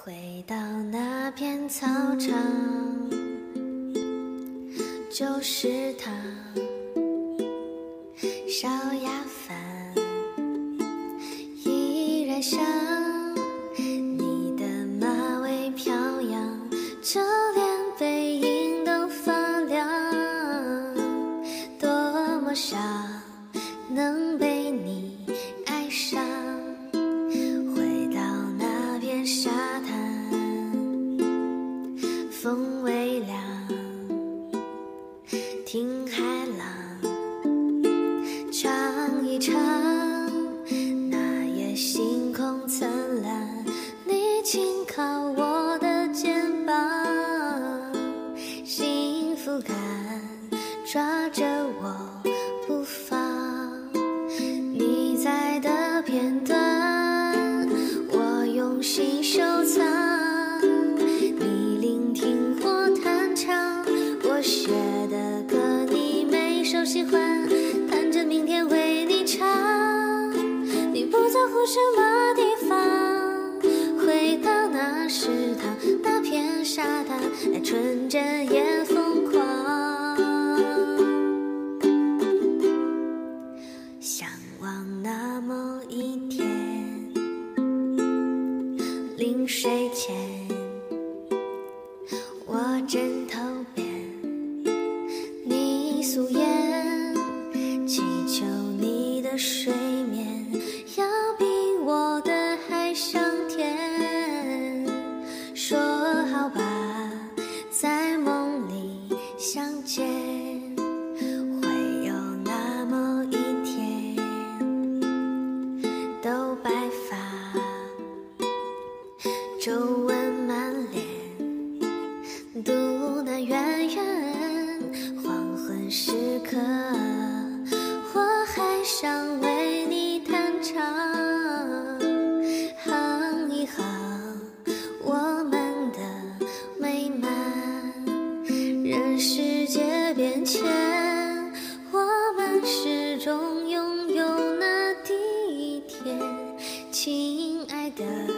回到那片操场，就是他，烧鸭饭依然香，你的马尾飘扬，就连背影都发亮，多么想能被你爱上，回到那片沙滩，风微凉，听海浪唱一唱，那夜星空灿烂，你轻靠我的肩膀，幸福感抓着我不放，你在的片段我用心收藏，你聆听或弹唱我写的歌，你每首喜欢，弹着明天为你唱，你不在乎什么地方，回到那食堂，那片沙滩，爱纯真也疯狂，向往那某一天，临睡前我枕头边你素颜，祈求你的睡眠要比我的还香甜，说好吧，在梦里相见，会有那么一天，都白发，皱纹满脸，渡那远远黄昏时刻，我还想为你弹唱，哼一哼我们的美满，任世界变迁，我们始终拥有那第一天，亲爱的